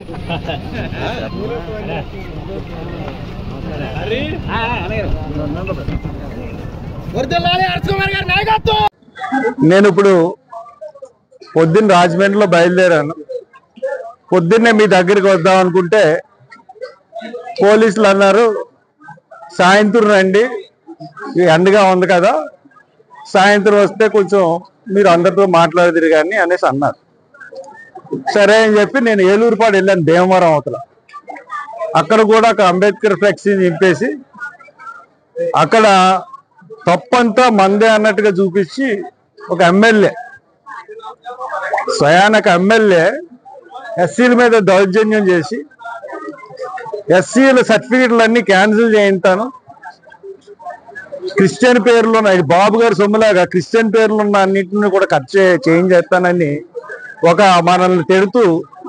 నేను ఇప్పుడు పొద్దున్న రాజమండ్రిలో బయలుదేరాను. పొద్దున్నే మీ దగ్గరికి వద్దాం అనుకుంటే పోలీసులు అన్నారు సాయంత్రం రండి, ఎండగా ఉంది కదా, సాయంత్రం వస్తే కొంచెం మీరు అందరితో మాట్లాడదురు కానీ అనేసి అన్నారు. సరే అని చెప్పి నేను ఏలూరుపాడు వెళ్ళాను, భీమవరం అవతల. అక్కడ కూడా ఒక అంబేద్కర్ ఫ్లెక్సీ నింపేసి అక్కడ తప్పంతా మందే అన్నట్టుగా చూపించి ఒక ఎమ్మెల్యే, స్వయానక ఎమ్మెల్యే ఎస్సీల మీద దౌర్జన్యం చేసి ఎస్సీల సర్టిఫికెట్లన్నీ క్యాన్సిల్ చేయించాను, క్రిస్టియన్ పేర్లు ఉన్నాయి, బాబు గారు సొమ్ములాగా క్రిస్టియన్ పేర్లు ఉన్న అన్నింటిని కూడా కట్ చేంజ్ చేస్తానని ఒక మనల్ని తిడుతూ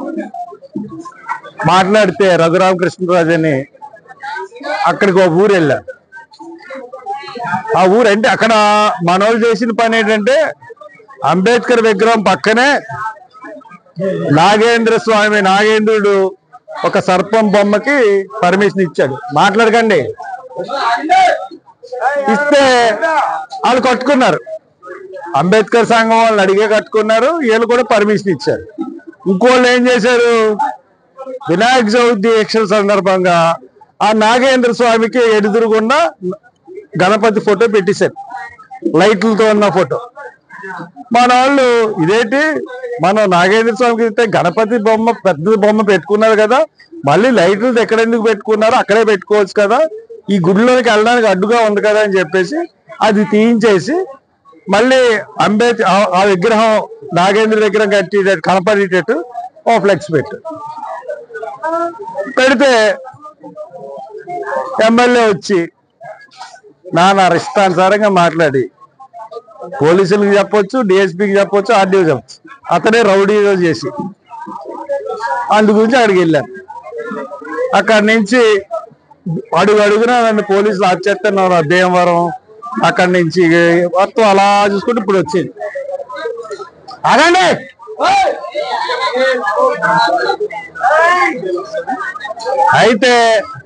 మాట్లాడితే రఘురామకృష్ణరాజు అని అక్కడికి ఒక ఊరు వెళ్ళా. ఆ ఊరు అంటే అక్కడ మనోళ్ళు చేసిన పని ఏంటంటే అంబేద్కర్ విగ్రహం పక్కనే నాగేంద్ర స్వామి, నాగేంద్రుడు ఒక సర్పం బొమ్మకి పర్మిషన్ ఇచ్చాడు. మాట్లాడకండి. ఇస్తే వాళ్ళు కట్టుకున్నారు, అంబేద్కర్ సంఘం వాళ్ళని అడిగే కట్టుకున్నారు, వీళ్ళు కూడా పర్మిషన్ ఇచ్చారు. ఇంకోళ్ళు ఏం చేశారు, వినాయక చవితి దీక్షల సందర్భంగా ఆ నాగేంద్ర స్వామికి ఎదురుగున్న గణపతి ఫోటో పెట్టేశారు, లైట్లతో ఉన్న ఫోటో. మన వాళ్ళు ఇదేంటి, మనం నాగేంద్ర స్వామికి ఇస్తే గణపతి బొమ్మ, పెద్ద బొమ్మ పెట్టుకున్నారు కదా, మళ్ళీ లైట్లు ఎక్కడెందుకు పెట్టుకున్నారు, అక్కడే పెట్టుకోవచ్చు కదా, ఈ గుడిలోకి వెళ్ళడానికి అడ్డుగా ఉంది కదా అని చెప్పేసి అది తీయించేసి మళ్ళీ ఆ విగ్రహం నాగేంద్ర విగ్రహం కట్టేటట్టు కనపడేటట్టు ఓ ఫ్లెక్స్ పెడితే ఎమ్మెల్యే వచ్చి నాన్న ఇష్టానుసారంగా మాట్లాడి పోలీసులకు చెప్పొచ్చు, డిఎస్పీకి చెప్పొచ్చు, ఆర్డీఓ చెప్పొచ్చు, అతనే రౌడీ చేసి అందు గురించి అక్కడికి వెళ్ళాను. అక్కడి నుంచి అడుగున నన్ను పోలీసులు ఆచేస్తున్నారు, భీమవరం అక్కడి నుంచి మొత్తం అలా చూసుకుంటే ఇప్పుడు వచ్చింది. అదండి అయితే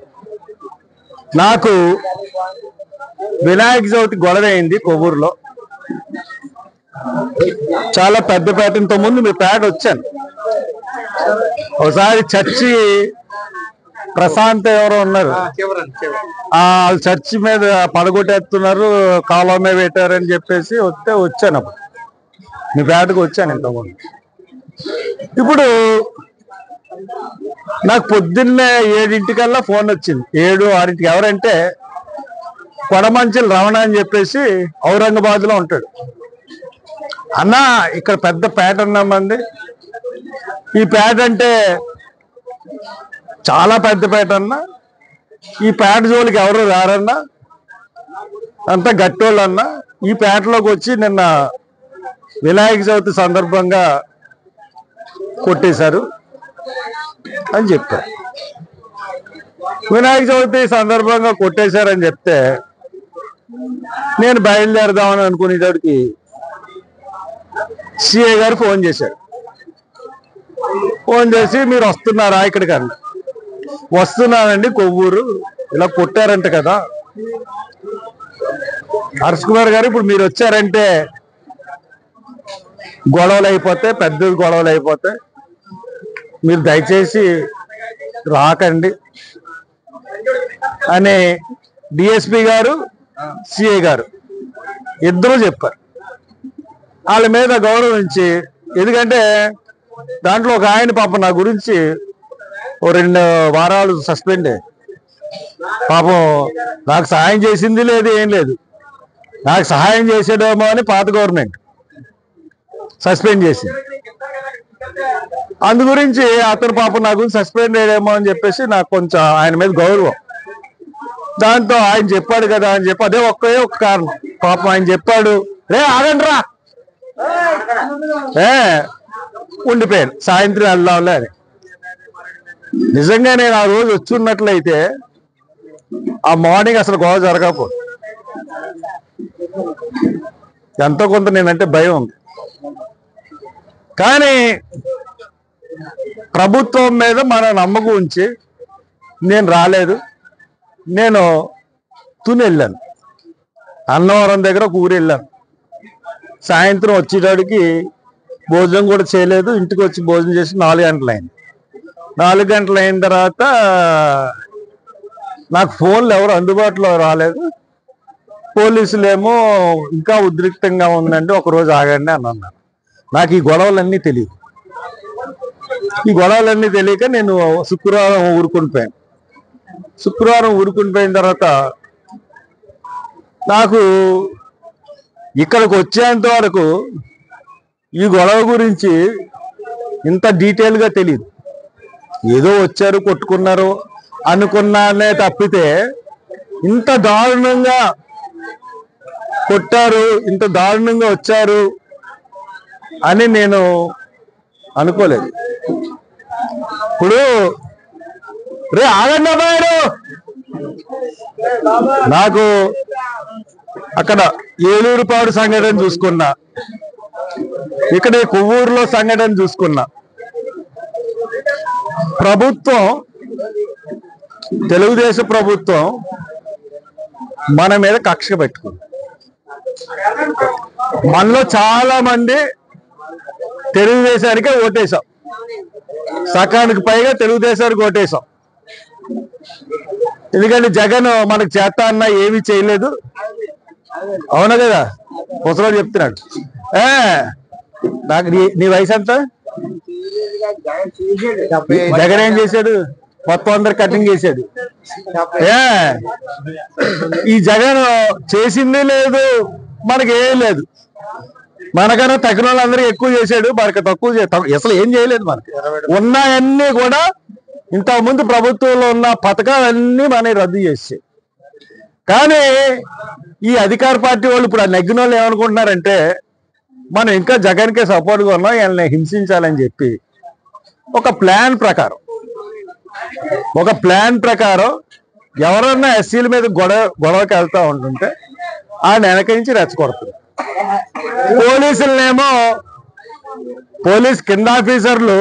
నాకు వినాయక చవితి గొడవ అయింది కొవ్వూరులో. చాలా పెద్ద పేటంతో ముందు మీ పేట వచ్చాను. ఒకసారి చర్చి ప్రశాంత్ ఎవరో ఉన్నారు, వాళ్ళు చర్చి మీద పడగొట్టేస్తున్నారు, కాలువ మీద పెట్టారని చెప్పేసి వచ్చాను. అప్పుడు మీ పేటకు వచ్చాను ఇంతకుముందు. ఇప్పుడు నాకు పొద్దున్నే 7 ఫోన్ వచ్చింది, 7-6. ఎవరంటే కొడమంచిల రమణ అని చెప్పేసి ఔరంగాబాద్ లో ఉంటాడు. అన్నా ఇక్కడ పెద్ద పేట ఉన్నామంది, ఈ పేట అంటే చాలా పెద్ద పేట అన్నా, ఈ పేట జోలికి ఎవరు రారన్నా, అంతా గట్టోళ్ళు అన్నా, ఈ పేటలోకి వచ్చి నిన్న వినాయక చవితి సందర్భంగా కొట్టేశారు అని చెప్పారు. వినాయక చవితి సందర్భంగా కొట్టేశారని చెప్తే నేను బయలుదేరదామని అనుకునేటప్పటికి సిఐ గారు ఫోన్ చేశారు. ఫోన్ చేసి మీరు వస్తున్నారా ఇక్కడికి అన్న. వస్తున్నానండి, కొవ్వూరు ఇలా కొట్టారంట కదా. హర్ష్ కుమార్ గారు ఇప్పుడు మీరు వచ్చారంటే గొడవలు అయిపోతే, పెద్ద గొడవలు అయిపోతే, మీరు దయచేసి రాకండి అని డిఎస్పీ గారు, సిఐ గారు ఇద్దరూ చెప్పారు. వాళ్ళ మీద గౌరవించి, ఎందుకంటే దాంట్లో ఒక ఆయన పాపం నా గురించి 2 వారాలు సస్పెండ్. పాపం నాకు సహాయం చేసింది లేదు, ఏం లేదు. నాకు సహాయం చేసేదేమో అని పాత గవర్నమెంట్ సస్పెండ్ చేసింది. అందు గురించి అతను పాపం నా గురించి సస్పెండ్ అయ్యేమో అని చెప్పేసి నాకు కొంచెం ఆయన మీద గౌరవం. దాంతో ఆయన చెప్పాడు కదా అని చెప్పి అదే ఒక్క కారణం. పాపం ఆయన చెప్పాడు, రే ఆగండ్రా, ఉండిపోయాను, సాయంత్రం వెళ్దాంలే అని. నిజంగా నేను ఆ రోజు వచ్చున్నట్లయితే ఆ మార్నింగ్ అసలు గొడవ జరగకపోదు. ఎంతో కొంత నేనంటే భయం ఉంది. కానీ ప్రభుత్వం మీద మన నమ్మకం ఉంచి నేను రాలేదు, నేను తుని వెళ్ళాను, అన్నవరం దగ్గర ఒక ఊరు వెళ్ళాను. సాయంత్రం వచ్చేటడికి భోజనం కూడా చేయలేదు, ఇంటికి వచ్చి భోజనం చేసి 4 గంటలు అయింది. 4 గంటలు అయిన తర్వాత నాకు ఫోన్లు ఎవరు అందుబాటులో రాలేదు. పోలీసులు ఏమో ఇంకా ఉద్రిక్తంగా ఉందండి, ఒకరోజు ఆగండి అని అన్నారు. నాకు ఈ గొడవలన్నీ తెలియదు. ఈ గొడవలన్నీ తెలియక నేను శుక్రవారం ఊరుకుని పోయాను. శుక్రవారం ఊరుకుని పోయిన తర్వాత నాకు ఇక్కడికి వచ్చేంత వరకు ఈ గొడవ గురించి ఇంత డీటెయిల్గా తెలియదు. ఏదో వచ్చారు కొట్టుకున్నారు అనుకున్నానే తప్పితే ఇంత దారుణంగా కొట్టారు, ఇంత దారుణంగా వచ్చారు అని నేను అనుకోలేదు. ఇప్పుడు ఆగండి అబ్బాయి, నాకు అక్కడ ఏలూరుపాడు సంఘటన చూసుకున్నా, ఇక్కడ కొవ్వూరులో సంఘటన చూసుకున్నా. ప్రభుత్వం, తెలుగుదేశం ప్రభుత్వం మన మీద కక్ష పెట్టుకుంది. మనలో చాలా మంది తెలుగుదేశానికే ఓటేశాం, సకానికి పైగా తెలుగుదేశానికి ఓటేశాం. ఎందుకంటే జగన్ మనకు చేస్తా అన్నా ఏమీ చేయలేదు. అవునా కదా, ముసలోడు చెప్తున్నాడు. నాకు నీ వయసు ఎంత? జగన్ ఏం చేశాడు? మొత్తం అందరు కటింగ్ చేశాడు. ఈ జగన్ చేసింది లేదు, మనకి ఏం లేదు. మనకన్నా తగిన వాళ్ళందరూ ఎక్కువ చేశాడు, మనకి తక్కువ అసలు ఏం చేయలేదు. మనకి ఉన్నాయన్నీ కూడా ఇంతకుముందు ప్రభుత్వంలో ఉన్న పథకాలన్నీ మనకి రద్దు చేసాయి. కానీ ఈ అధికార పార్టీ వాళ్ళు ఇప్పుడు ఆ నెగ్గిన వాళ్ళు ఏమనుకుంటున్నారంటే మనం ఇంకా జగన్కే సపోర్ట్గా ఉన్నాం, వీళ్ళని హింసించాలని చెప్పి ఒక ప్లాన్ ప్రకారం ఎవరన్నా ఎస్సీల మీద గొడవకి వెళ్తా ఉంటుంటే ఆయన వెనక నుంచి రెచ్చగొడుతుంది. పోలీసులనేమో, పోలీస్ కింద ఆఫీసర్లు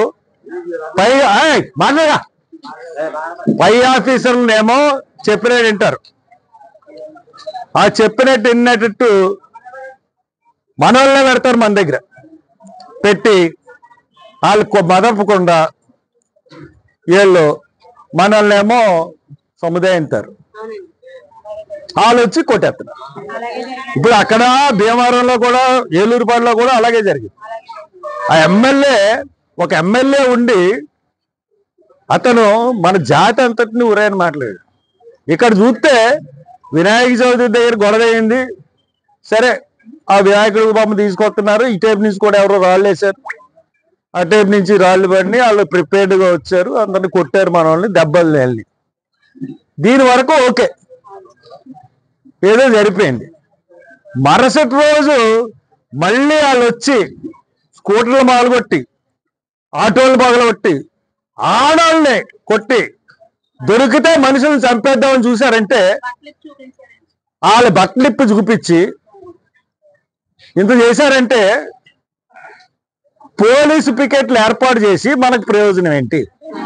పై ఆఫీసర్లనేమో చెప్పినట్టు వింటారు. ఆ చెప్పినట్టు విన్నట్టు మనోళ్ళనే పెడతారు, మన దగ్గర పెట్టి వాళ్ళు మదపకుండా వీళ్ళు మనల్నేమో సముదాయిస్తారు, వాళ్ళు వచ్చి కొట్టేస్తున్నారు. ఇప్పుడు అక్కడ భీమవరంలో కూడా, ఏలూరుపాడులో కూడా అలాగే జరిగింది. ఆ ఒక ఎమ్మెల్యే ఉండి అతను మన జాతి అంతటిని ఊరేని మాట్లాడాడు. ఇక్కడ చూస్తే వినాయక చవితి దగ్గర గొడవ అయింది. సరే, ఆ వినాయకుడి బొమ్మ తీసుకొస్తున్నారు, ఈ టైప్ నుంచి కూడా ఎవరో రాళ్ళు వేశారు, ఆ టైప్ నుంచి రాళ్ళు పడిని, వాళ్ళు ప్రిపేర్డ్గా వచ్చారు, అందరిని కొట్టారు, మన వాళ్ళని దెబ్బలు వెళ్ళి. దీని వరకు ఓకే, ఏదో జరిపోయింది. మరుసటి రోజు మళ్ళీ వాళ్ళు వచ్చి స్కూటర్లు మొదలుకొట్టి, ఆటోలు మొదలుకొట్టి, ఆడవాళ్ళని కొట్టి, దొరికితే మనుషులను చంపేద్దామని చూశారంటే వాళ్ళ బట్టలిప్పి చూపించి ఇంత చేశారంటే పోలీసు పికెట్లు ఏర్పాటు చేసి మనకు ప్రయోజనం ఏంటి?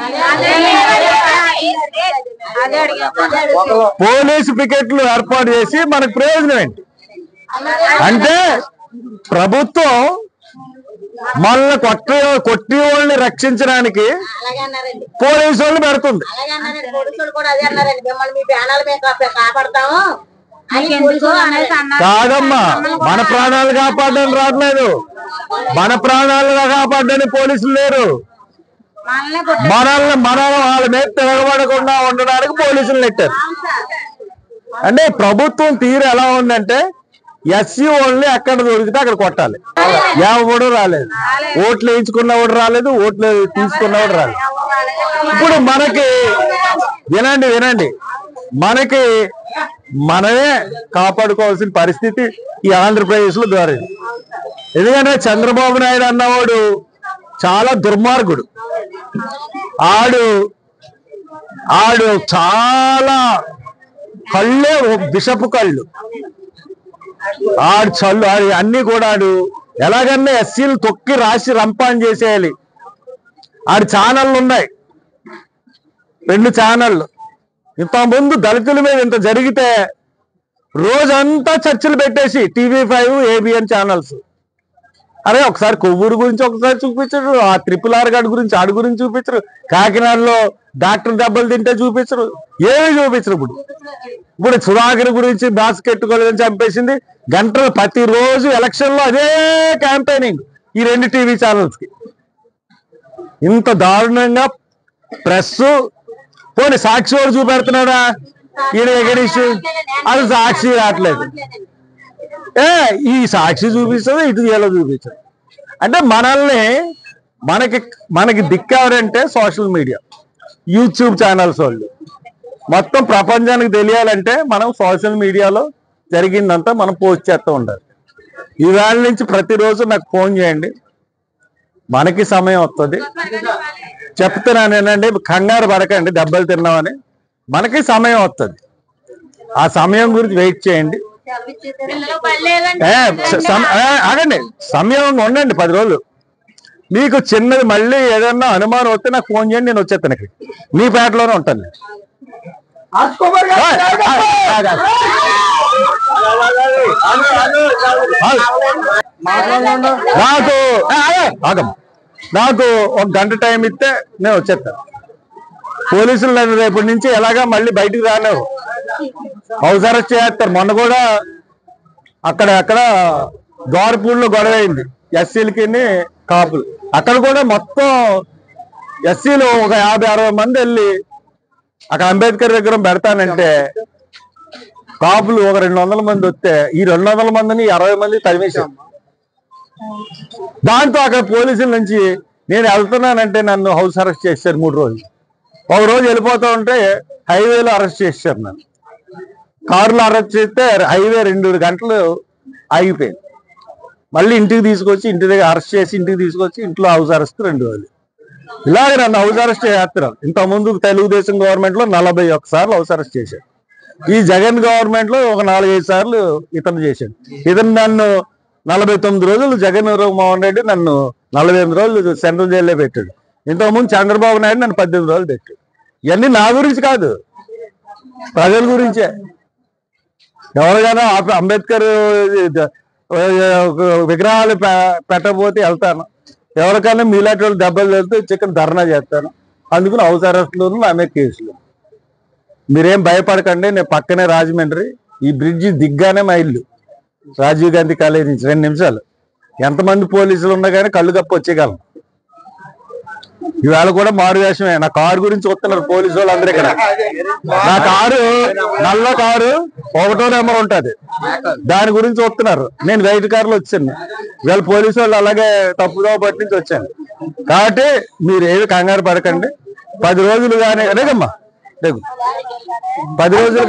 పోలీసు పికెట్లు ఏర్పాటు చేసి మనకు ప్రయోజనం ఏంటి? అంటే ప్రభుత్వం మనల్ని కొట్టి వాళ్ళని రక్షించడానికి పోలీసు వాళ్ళు పెడుతుంది. కాదమ్మా, మన ప్రాణాలు కాపాడడానికి రావట్లేదు, మన ప్రాణాలు కాపాడడానికి పోలీసులు లేరు. మన వాళ్ళ మీద తిరగబడకుండా ఉండడానికి పోలీసులు నెట్టారు. అంటే ప్రభుత్వం తీరు ఎలా ఉందంటే ఎస్సీ వాళ్ళని ఎక్కడ దొరికితే అక్కడ కొట్టాలి. ఎవడు రాలేదు, ఓట్లు వేయించుకున్నవాడు రాలేదు, ఓట్లు తీసుకున్నవాడు రాలేదు. ఇప్పుడు మనకి వినండి, మనకి మనమే కాపాడుకోవాల్సిన పరిస్థితి ఈ ఆంధ్రప్రదేశ్ లో దొరికింది. ఎందుకంటే చంద్రబాబు నాయుడు అన్నవాడు చాలా దుర్మార్గుడు. ఆడు చాలా కళ్ళే బిషపు కళ్ళు. చల్లు అన్ని కూడా ఎలాగన్నా ఎస్సీలు తొక్కి రాసి రంపాన్ చేసేయాలి, ఆడి ఛానళ్ళు ఉన్నాయి, 2 ఛానళ్ళు. ఇంతకుముందు దళితుల మీద ఇంత జరిగితే రోజంతా చర్చలు పెట్టేసి TV5 ABN ఛానల్స్. అరే ఒకసారి కొవ్వూరు గురించి ఒకసారి చూపించరు, ఆ RRR గాడి గురించి ఆడి గురించి చూపించరు, కాకినాడలో డాక్టర్ దెబ్బలు తింటే చూపించరు, ఏమీ చూపించరు. ఇప్పుడు సుధాకర్ గురించి బాస్కెట్ గురించి చంపేసింది గంటలు, ప్రతిరోజు ఎలక్షన్ లో అదే క్యాంపెయినింగ్ ఈ 2 టీవీ ఛానల్స్ కి. ఇంత దారుణంగా ప్రెస్ పోనీ సాక్షి వాడు చూపెడుతున్నాడా, ఈయన ఎగడిషు అది సాక్షి రావట్లేదు. ఈ సాక్షి చూపిస్తుంది, ఇటు ఎలా చూపించదు అంటే మనకి దిక్కెవరంటే సోషల్ మీడియా, యూట్యూబ్ ఛానల్స్ వాళ్ళు. మొత్తం ప్రపంచానికి తెలియాలంటే మనం సోషల్ మీడియాలో జరిగిందంతా మనం పోస్ట్ చేస్తూ ఉండాలి. ఈవేళ నుంచి ప్రతిరోజు నాకు ఫోన్ చేయండి, మనకి సమయం వస్తుంది. చెప్తున్నాను ఏంటంటే కంగారు పడకండి, దెబ్బలు తిన్నామని. మనకి సమయం వస్తుంది, ఆ సమయం గురించి వెయిట్ చేయండి. ఆగండి, సమయం ఉండండి 10 రోజులు. మీకు చిన్నది మళ్ళీ ఏదన్నా అనుమానం వస్తే నాకు ఫోన్ చేయండి, నేను వచ్చేస్తాను. ఇక్కడ మీ పేటలోనే ఉంటాను. నాకు 1 గంట టైం ఇస్తే నేను వచ్చేస్తాను. పోలీసులు నన్ను రేపటి నుంచి ఎలాగా మళ్ళీ బయటికి రాలేవు, హౌస్ అరెస్ట్ చేస్తారు. మొన్న కూడా అక్కడ ద్వారపూడిలో గొడవ అయింది, ఎస్సీలకి కాపులు. అక్కడ కూడా మొత్తం ఎస్సీలు ఒక 50-60 మంది వెళ్ళి అక్కడ అంబేద్కర్ దగ్గర పెడతానంటే కాపులు ఒక 200 మంది వస్తే ఈ 200 మందిని 60 మంది తరిమేశాం. దాంతో అక్కడ పోలీసుల నుంచి నేను వెళ్తున్నానంటే నన్ను హౌస్ అరెస్ట్ చేశారు 3 రోజులు. ఒక రోజు వెళ్ళిపోతా ఉంటే హైవేలో అరెస్ట్ చేశారు నన్ను. కారులో అరెస్ట్ చేస్తే హైవే 2 గంటలు ఆగిపోయింది. మళ్ళీ ఇంటికి తీసుకొచ్చి ఇంటి దగ్గర అరెస్ట్ చేసి ఇంటికి తీసుకొచ్చి ఇంట్లో హౌస్ అరెస్ట్ 2 రోజులు. ఇలాగే నన్ను హౌస్ అరెస్ట్ చేస్తున్నారు. ఇంతకుముందు తెలుగుదేశం గవర్నమెంట్ లో 41 సార్లు హౌస్ అరెస్ట్ చేశాడు. ఈ జగన్ గవర్నమెంట్ లో ఒక 4-5 సార్లు ఇతను చేశాడు. ఇతను నన్ను 49 రోజులు, జగన్మోహన్ రెడ్డి నన్ను 48 రోజులు సెంట్రల్ జైల్లో పెట్టాడు. ఇంతకుముందు చంద్రబాబు నాయుడు నన్ను 18 రోజులు పెట్టాడు. ఇవన్నీ నా గురించి కాదు, ప్రజల గురించే. ఎవరికైనా అంబేద్కర్ విగ్రహాలు పెట్టబోతే వెళ్తాను, ఎవరికైనా మీలాంటి వాళ్ళు దెబ్బలు వెళ్తే చికెన్ ధర్నా చేస్తాను. అందుకని హౌస్ అరెస్ట్లోను నా మీద కేసులు. మీరేం భయపడకండి, నేను పక్కనే రాజమండ్రి, ఈ బ్రిడ్జి దిగ్గానే మా ఇల్లు, రాజీవ్ గాంధీ కాలేజీ నుంచి 2 నిమిషాలు. ఎంతమంది పోలీసులు ఉన్నా కానీ కళ్ళు కప్పు వచ్చేయగలం. ఈవేళ కూడా మారు వేషమే. నా కారు గురించి వస్తున్నారు పోలీసు వాళ్ళు అందరూ. ఇక్కడ నా కారు నల్ల కారు 1వ నెంబర్ ఉంటుంది, దాని గురించి వస్తున్నారు. నేను వైట్ కారులో వచ్చాను. వీళ్ళ పోలీసు వాళ్ళు అలాగే తప్పుదో బట్టి నుంచి వచ్చాను. కాబట్టి మీరు ఏది కంగారు పడకండి. 10 రోజులు కానీ రేగమ్మా రేగు 10 రోజులు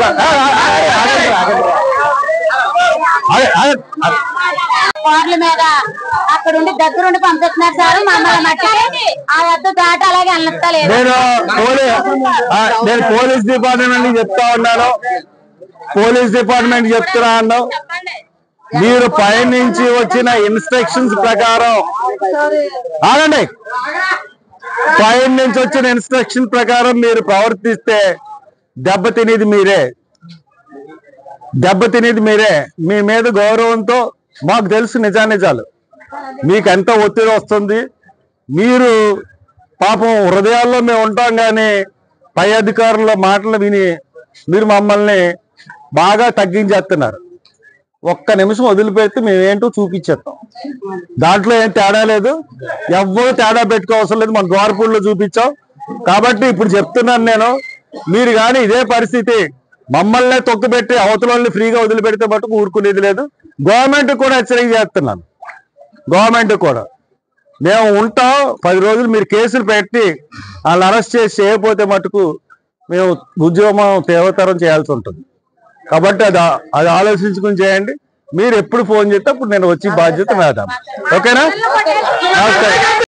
కార్ల మీద అక్కడ ఉండి దగ్గరుండి పంపిస్తున్నారు సార్. మమ్మల్ని మట్టి ఆ వద్ద దాట అలాగే అన్నట్లేదు. నేను పోలీస్ డిపార్ట్మెంట్ చెప్తా ఉన్నాను, పోలీస్ డిపార్ట్మెంట్ చెప్తున్నా అన్నావు. మీరు పైనుంచి వచ్చిన ఇన్స్ట్రక్షన్స్ ప్రకారం ఆగండి, పైనుంచి వచ్చిన ఇన్స్ట్రక్షన్ ప్రకారం మీరు ప్రవర్తిస్తే దెబ్బతినేది మీరే, దెబ్బతినేది మీరే. మీ మీద గౌరవంతో మాకు తెలుసు నిజానిజాలు, మీకు ఎంత ఒత్తిడి వస్తుంది. మీరు పాపం హృదయాల్లో మేము ఉంటాం కానీ పై అధికారుల మాటలు విని మీరు మమ్మల్ని బాగా తగ్గించేస్తున్నారు. 1 నిమిషం వదిలిపెడితే మేమేంటో చూపించేస్తాం. దాంట్లో ఏం తేడా లేదు, ఎవ్వరూ తేడా పెట్టుకోవసరం లేదు. మన ద్వారపూడిలో చూపించాం. కాబట్టి ఇప్పుడు చెప్తున్నాను నేను, మీరు కానీ ఇదే పరిస్థితి మమ్మల్ని తొక్కుపెట్టి అవతలని ఫ్రీగా వదిలిపెడితే మటుకు ఊరుకునేది లేదు. గవర్నమెంట్ కూడా హెచ్చరిక చేస్తున్నాను, గవర్నమెంట్ కూడా మేము ఉంటాం. 10 రోజులు మీరు కేసులు పెట్టి వాళ్ళని అరెస్ట్ చేసి చేయకపోతే మటుకు మేము ఉద్యమం తీవ్రతరం చేయాల్సి ఉంటుంది. కాబట్టి అది ఆలోచించుకుని చేయండి. మీరు ఎప్పుడు ఫోన్ చేస్తే అప్పుడు నేను వచ్చి బాధ్యత వేద్దాం. ఓకేనా? నమస్తే.